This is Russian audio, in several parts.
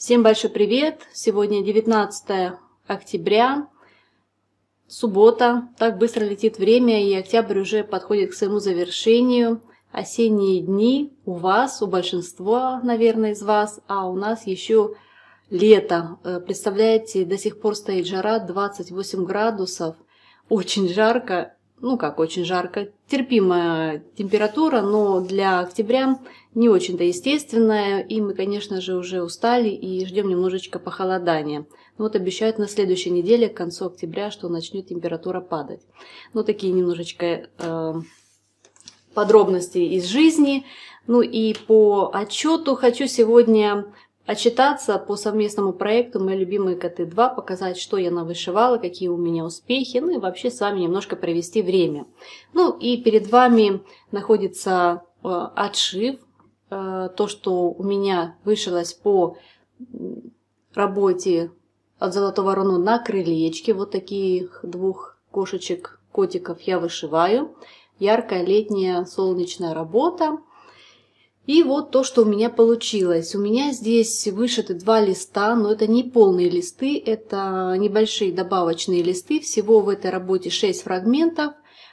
Всем большой привет! Сегодня 19 октября, суббота. Так быстро летит время, и октябрь уже подходит к своему завершению. Осенние дни у вас, у большинства, наверное, из вас, а у нас еще лето. Представляете, до сих пор стоит жара 28 градусов. Очень жарко. Ну как очень жарко, терпимая температура, но для октября не очень-то естественная. И мы, конечно же, уже устали и ждем немножечко похолодания. Вот обещают на следующей неделе, к концу октября, что начнет температура падать. Ну такие немножечко подробности из жизни. Ну и по отчету хочу сегодня отчитаться по совместному проекту «Мои любимые коты 2», показать, что я навышивала, какие у меня успехи, ну и вообще с вами немножко провести время. Ну и перед вами находится отшив, то, что у меня вышилось по работе от Золотого Руно на крылечке. Вот таких двух кошечек, котиков я вышиваю. Яркая летняя солнечная работа. И вот то, что у меня получилось. У меня здесь вышиты 2 листа, но это не полные листы, это небольшие добавочные листы. Всего в этой работе 6 фрагментов,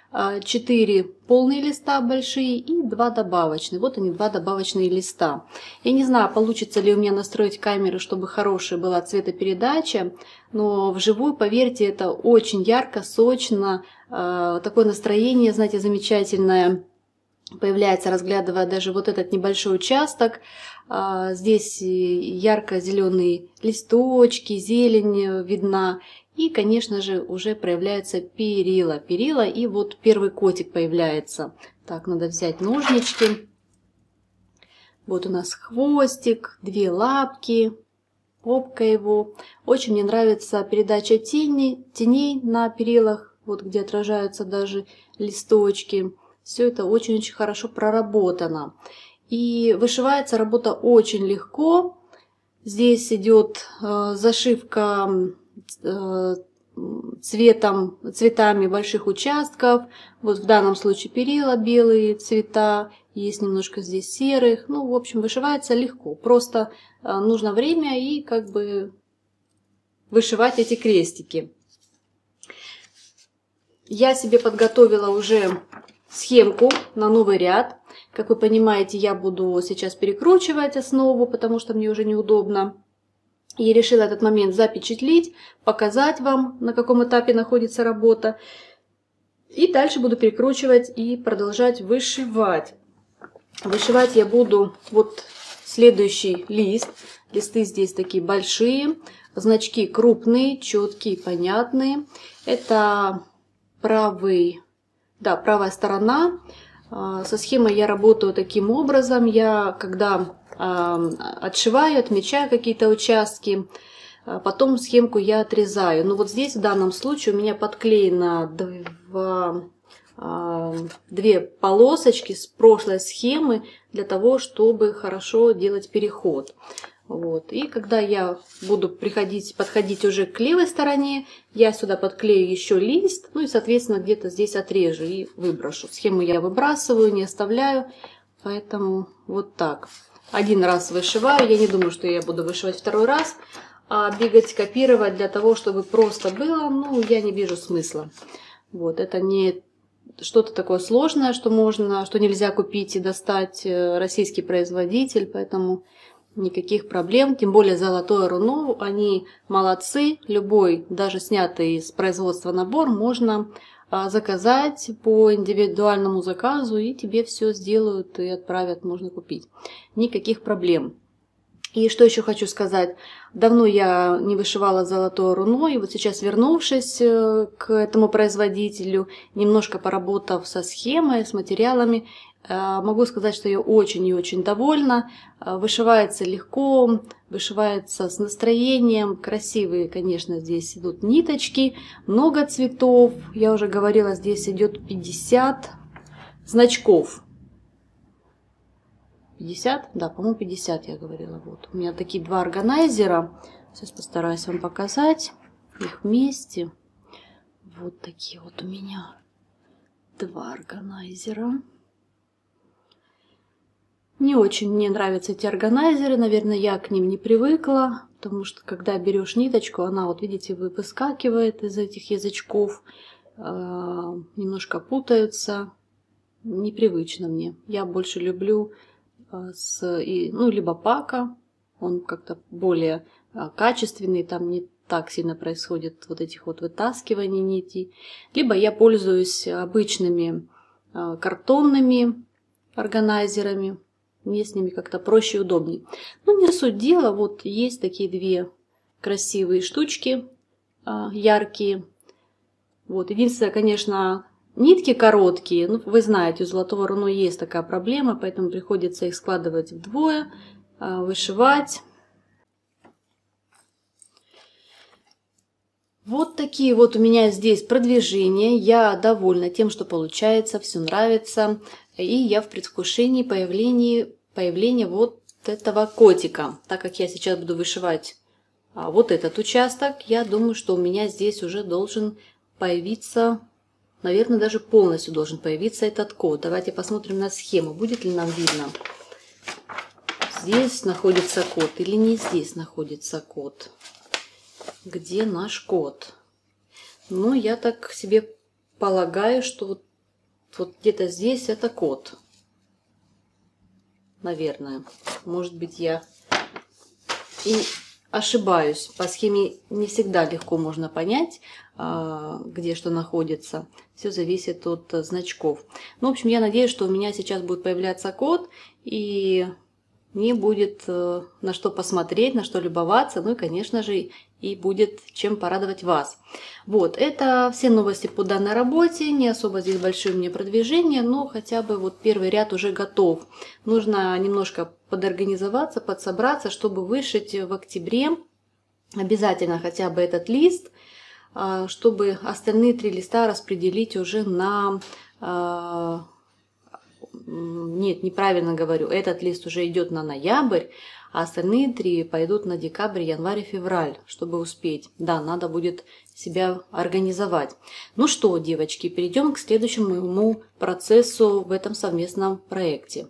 4 полные листа большие и 2 добавочные. Вот они, 2 добавочные листа. Я не знаю, получится ли у меня настроить камеру, чтобы хорошая была цветопередача, но вживую, поверьте, это очень ярко, сочно, такое настроение, знаете, замечательное появляется, разглядывая даже вот этот небольшой участок. Здесь ярко-зеленые листочки, зелень видна. И, конечно же, уже проявляются перила. И вот первый котик появляется. Так, надо взять ножнички. Вот у нас хвостик, 2 лапки, попка его. Очень мне нравится передача теней на перилах, вот где отражаются даже листочки. Все это очень-очень хорошо проработано. И вышивается работа очень легко. Здесь идет зашивка цветами больших участков. Вот в данном случае перила белые цвета, есть немножко здесь серых. Ну, в общем, вышивается легко. Просто нужно время и как бы вышивать эти крестики. Я себе подготовила уже схемку на новый ряд. Как вы понимаете, я буду сейчас перекручивать основу, потому что мне уже неудобно. И решила этот момент запечатлеть, показать вам, на каком этапе находится работа. И дальше буду перекручивать и продолжать вышивать. Вышивать я буду вот следующий лист. Листы здесь такие большие, значки крупные, четкие, понятные. Это правая сторона. Со схемой я работаю таким образом. Я когда отшиваю, отмечаю какие-то участки, потом схемку я отрезаю. Но вот здесь в данном случае у меня подклеено 2 полосочки с прошлой схемы для того, чтобы хорошо делать переход. Вот. И когда я буду подходить уже к левой стороне, я сюда подклею еще лист, ну и, соответственно, где-то здесь отрежу и выброшу. Схему я выбрасываю, не оставляю, поэтому вот так. 1 раз вышиваю, я не думаю, что я буду вышивать 2-й раз, а бегать, копировать для того, чтобы просто было, ну, я не вижу смысла. Вот, это не что-то такое сложное, что нельзя купить и достать, российский производитель, поэтому никаких проблем, тем более Золотое Руно, они молодцы, любой, даже снятый с производства набор можно заказать по индивидуальному заказу, и тебе все сделают и отправят, можно купить. Никаких проблем. И что еще хочу сказать. Давно я не вышивала Золотое Руно, и вот сейчас, вернувшись к этому производителю, немножко поработав со схемой, с материалами, могу сказать, что я очень и очень довольна. Вышивается легко, вышивается с настроением. Красивые, конечно, здесь идут ниточки, много цветов. Я уже говорила, здесь идет 50 значков. 50? Да, по-моему, 50 я говорила. Вот. У меня такие 2 органайзера. Сейчас постараюсь вам показать их вместе. Вот такие вот у меня 2 органайзера. Не очень мне нравятся эти органайзеры, наверное, я к ним не привыкла, потому что когда берешь ниточку, она, вот видите, выскакивает из этих язычков, немножко путаются, непривычно мне. Я больше люблю либо пака, он как-то более качественный, там не так сильно происходит вот этих вот вытаскиваний нитей, либо я пользуюсь обычными картонными органайзерами. Мне с ними как-то проще и удобнее. Ну, не суть дела. Вот есть такие две красивые штучки, яркие. Вот. Единственное, конечно, нитки короткие. Ну, вы знаете, у Золотого Руно есть такая проблема, поэтому приходится их складывать вдвое, вышивать. Вот такие вот у меня здесь продвижения. Я довольна тем, что получается, все нравится. И я в предвкушении появления вот этого котика. Так как я сейчас буду вышивать вот этот участок, я думаю, что у меня здесь уже должен появиться, наверное, даже полностью должен появиться этот кот. Давайте посмотрим на схему, будет ли нам видно. Здесь находится кот или не здесь находится кот. Где наш кот? Ну, я так себе полагаю, что вот где-то здесь это кот. Наверное. Может быть, я и ошибаюсь. По схеме не всегда легко можно понять, где что находится. Все зависит от значков. Ну, в общем, я надеюсь, что у меня сейчас будет появляться кот, и мне будет на что посмотреть, на что любоваться, ну и, конечно же, и будет чем порадовать вас. Вот, это все новости по данной работе, не особо здесь большие у меня продвижения, но хотя бы вот первый ряд уже готов. Нужно немножко подорганизоваться, подсобраться, чтобы вышить в октябре обязательно хотя бы этот лист, чтобы остальные 3 листа распределить уже на... Нет, неправильно говорю. Этот лист уже идет на ноябрь, а остальные 3 пойдут на декабрь, январь и февраль, чтобы успеть. Да, надо будет себя организовать. Ну что, девочки, перейдем к следующему моему процессу в этом совместном проекте.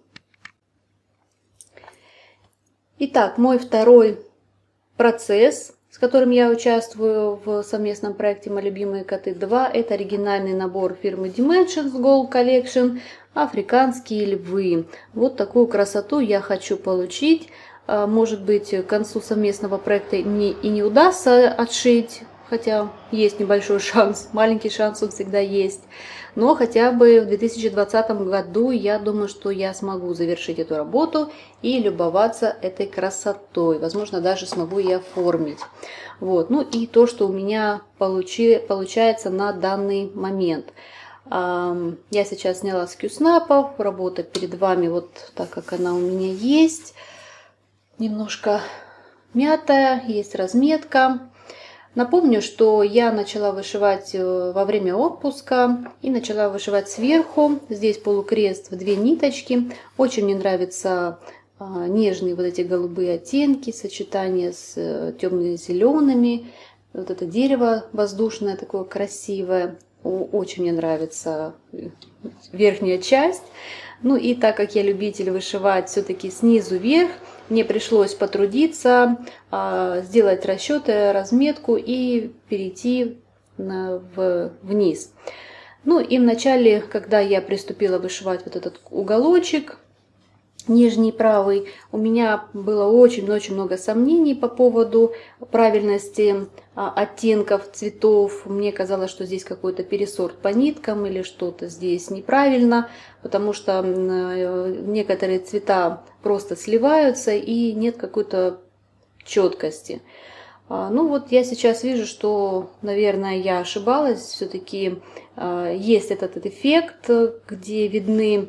Итак, мой второй процесс, с которым я участвую в совместном проекте «Мои любимые коты 2», это оригинальный набор фирмы Dimensions Gold Collection «Африканские львы». Вот такую красоту я хочу получить. Может быть, к концу совместного проекта мне и не удастся отшить, хотя есть небольшой шанс, маленький шанс он всегда есть. Но хотя бы в 2020 году я думаю, что я смогу завершить эту работу и любоваться этой красотой. Возможно, даже смогу и оформить. Вот. Ну и то, что у меня получается на данный момент. Я сейчас сняла с кьюснапов, работа перед вами вот так, как она у меня есть. Немножко мятая, есть разметка. Напомню, что я начала вышивать во время отпуска и начала вышивать сверху. Здесь полукрест в 2 ниточки. Очень мне нравятся нежные вот эти голубые оттенки, сочетание с темно-зелеными. Вот это дерево воздушное такое красивое. Очень мне нравится верхняя часть. Ну и так как я любитель вышивать все-таки снизу вверх, мне пришлось потрудиться, сделать расчеты, разметку и перейти вниз. Ну и вначале, когда я приступила вышивать вот этот уголочек, нижний правый, у меня было очень-очень много сомнений по поводу правильности оттенков цветов. Мне казалось, что здесь какой-то пересорт по ниткам или что-то здесь неправильно, потому что некоторые цвета просто сливаются и нет какой-то четкости. Ну вот я сейчас вижу, что, наверное, я ошибалась. Все-таки есть этот эффект, где видны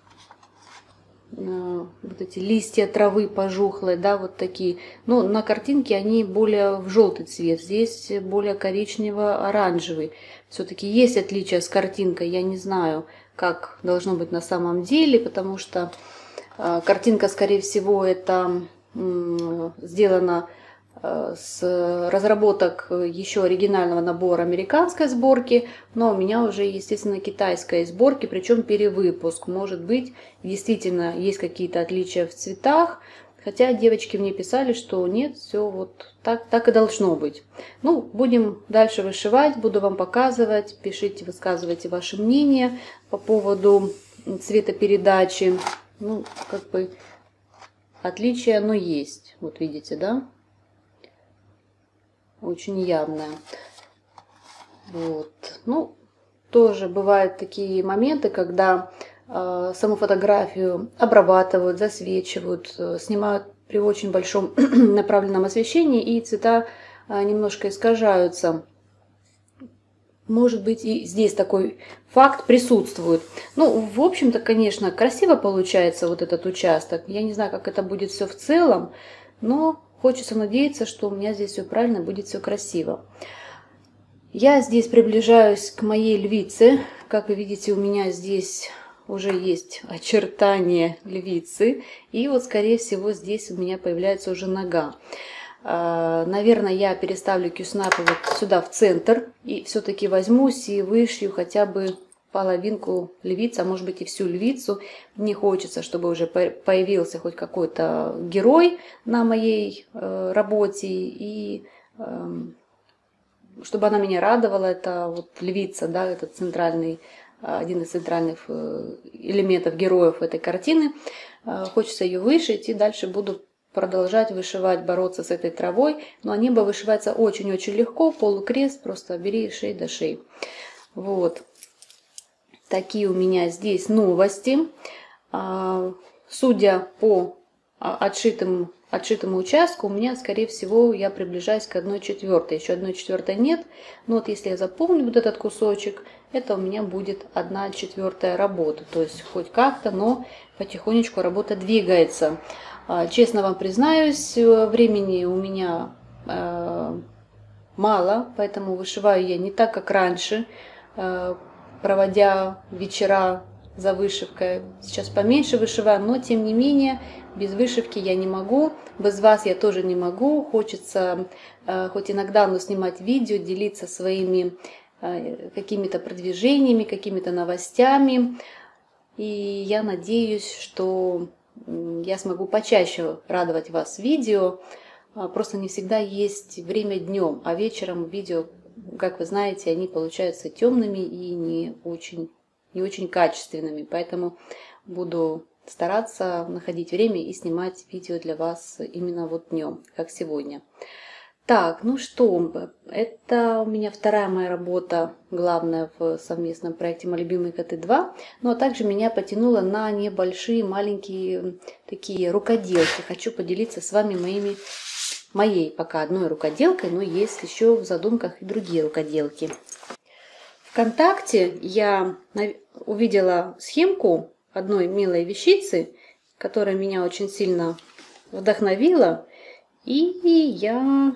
вот эти листья травы пожухлые, да, вот такие. Но на картинке они более в желтый цвет, здесь более коричнево-оранжевый. Все-таки есть отличие с картинкой, я не знаю, как должно быть на самом деле, потому что картинка, скорее всего, это сделана с разработок еще оригинального набора американской сборки, но у меня уже, естественно, китайской сборки, причем перевыпуск. Может быть, действительно есть какие-то отличия в цветах, хотя девочки мне писали, что нет, все вот так и должно быть. Ну, будем дальше вышивать, буду вам показывать, пишите, высказывайте ваше мнение по поводу цветопередачи. Ну, как бы отличие оно есть, вот видите, да? Очень явная. Вот. Ну, тоже бывают такие моменты, когда саму фотографию обрабатывают, засвечивают, снимают при очень большом направленном освещении, и цвета немножко искажаются. Может быть, и здесь такой факт присутствует. Ну, в общем-то, конечно, красиво получается вот этот участок. Я не знаю, как это будет все в целом, но хочется надеяться, что у меня здесь все правильно, будет все красиво. Я здесь приближаюсь к моей львице. Как вы видите, у меня здесь уже есть очертания львицы. И вот, скорее всего, здесь у меня появляется уже нога. Наверное, я переставлю кюснапы вот сюда в центр. И все-таки возьмусь и вышью хотя бы половинку львицы, а может быть и всю львицу. Мне хочется, чтобы уже появился хоть какой-то герой на моей работе. И чтобы она меня радовала, это вот львица, да, это центральный, один из центральных элементов героев этой картины. Хочется ее вышить, и дальше буду продолжать вышивать, бороться с этой травой. Но небо вышивается очень-очень легко, полукрест, просто бери шей до шеи. Вот. Такие у меня здесь новости. Судя по отшитому участку, у меня, скорее всего, я приближаюсь к 1/4. Еще 1/4 нет. Но вот если я запомню вот этот кусочек, это у меня будет 1/4 работы. То есть хоть как-то, но потихонечку работа двигается. Честно вам признаюсь, времени у меня мало, поэтому вышиваю я не так, как раньше, проводя вечера за вышивкой. Сейчас поменьше вышиваю, но тем не менее без вышивки я не могу, без вас я тоже не могу. Хочется хоть иногда, но снимать видео, делиться своими какими-то продвижениями, какими-то новостями. И я надеюсь, что я смогу почаще радовать вас видео. Просто не всегда есть время днем, а вечером видео, как вы знаете, они получаются темными и не очень качественными. Поэтому буду стараться находить время и снимать видео для вас именно вот днем, как сегодня. Так, ну что, это у меня вторая моя работа, главная в совместном проекте «Мои любимые коты 2». Ну а также меня потянуло на небольшие, маленькие такие рукоделки. Хочу поделиться с вами моей пока одной рукоделкой, но есть еще в задумках и другие рукоделки. ВКонтакте я увидела схемку одной милой вещицы, которая меня очень сильно вдохновила, и я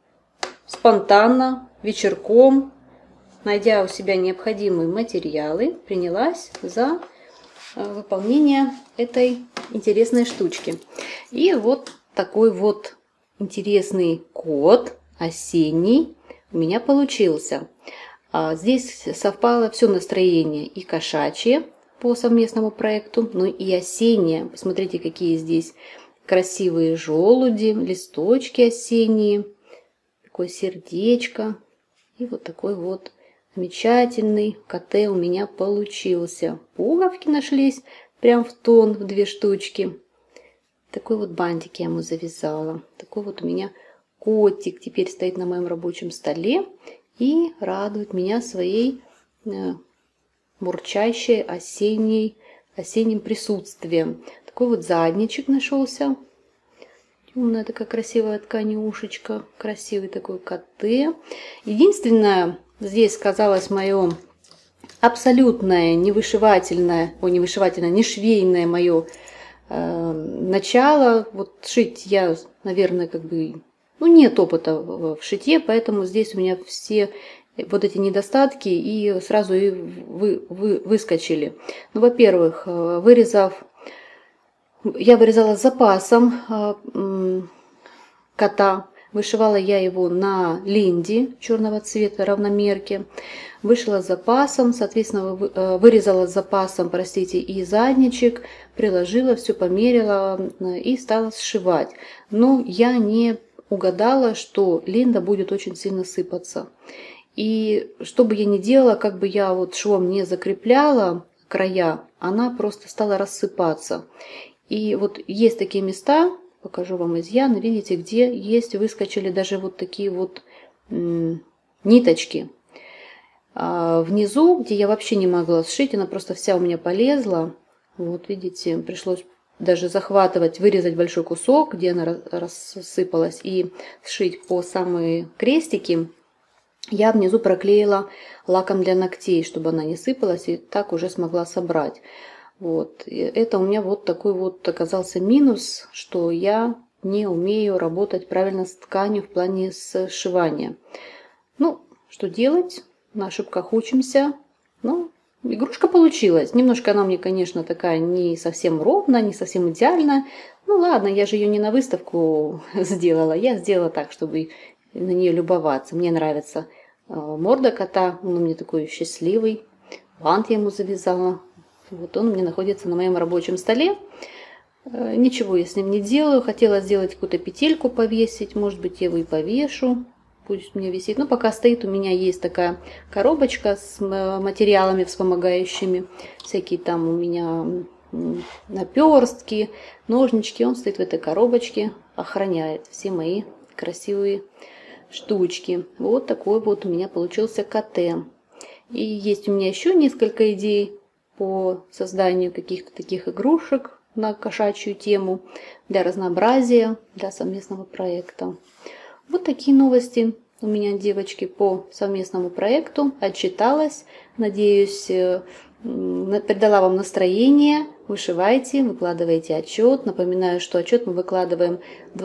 спонтанно, вечерком, найдя у себя необходимые материалы, принялась за выполнение этой интересной штучки. И вот такой вот интересный кот осенний у меня получился. Здесь совпало все настроение и кошачье по совместному проекту, ну и осеннее. Посмотрите, какие здесь красивые желуди, листочки осенние. Такое сердечко. И вот такой вот замечательный коте у меня получился. Пуговки нашлись прям в тон, в 2 штучки. Такой вот бантик я ему завязала. Такой вот у меня котик теперь стоит на моем рабочем столе и радует меня своей бурчащей осенним присутствием. Такой вот задничек нашелся. Умная такая красивая тканюшечка, красивый такой коте. Единственное, здесь сказалось мое абсолютное не швейное мое начало. Вот шить я, наверное, нет опыта в шитье, поэтому здесь у меня все вот эти недостатки и сразу и выскочили. Ну, во-первых, я вырезала с запасом кота. Вышивала я его на линде черного цвета, равномерке. Вышила с запасом, соответственно, вырезала с запасом, простите, и задничек, приложила, все померила и стала сшивать. Но я не угадала, что линда будет очень сильно сыпаться. И что бы я ни делала, как бы я вот швом не закрепляла края, она просто стала рассыпаться. И вот есть такие места, покажу вам изъяны, видите, где есть, выскочили даже вот такие вот ниточки. А внизу, где я вообще не могла сшить, она просто вся у меня полезла. Вот видите, пришлось даже захватывать, вырезать большой кусок, где она рассыпалась, и сшить по самые крестики. Я внизу проклеила лаком для ногтей, чтобы она не сыпалась, и так уже смогла собрать. Вот. И это у меня вот такой вот оказался минус, что я не умею работать правильно с тканью в плане сшивания. Ну, что делать? На ошибках учимся. Ну, игрушка получилась. Немножко она мне, конечно, такая не совсем ровная, не совсем идеальная. Ну ладно, я же ее не на выставку сделала. Я сделала так, чтобы на нее любоваться. Мне нравится морда кота. Он у меня такой счастливый. Бант я ему завязала. Вот он у меня находится на моем рабочем столе. Ничего я с ним не делаю. Хотела сделать какую-то петельку повесить. Может быть, я его и повешу. Пусть у меня висит. Но пока стоит, у меня есть такая коробочка с материалами вспомогающими. Всякие там у меня наперстки, ножнички. Он стоит в этой коробочке, охраняет все мои красивые штучки. Вот такой вот у меня получился КТ. И есть у меня еще несколько идей по созданию каких-то таких игрушек на кошачью тему, для разнообразия, для совместного проекта. Вот такие новости у меня, девочки, по совместному проекту. Отчиталась. Надеюсь, придала вам настроение. Вышивайте, выкладывайте отчет. Напоминаю, что отчет мы выкладываем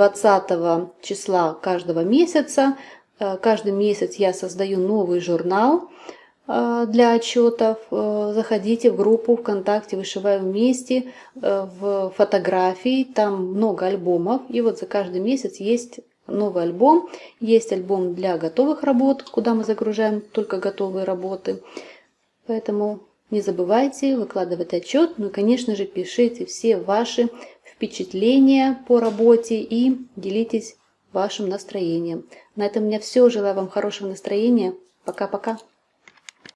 20 числа каждого месяца. Каждый месяц я создаю новый журнал для отчетов. Заходите в группу ВКонтакте «Вышиваем вместе», в фотографии, там много альбомов. И вот за каждый месяц есть новый альбом. Есть альбом для готовых работ, куда мы загружаем только готовые работы. Поэтому не забывайте выкладывать отчет. Ну и, конечно же, пишите все ваши впечатления по работе и делитесь вашим настроением. На этом у меня все. Желаю вам хорошего настроения. Пока-пока.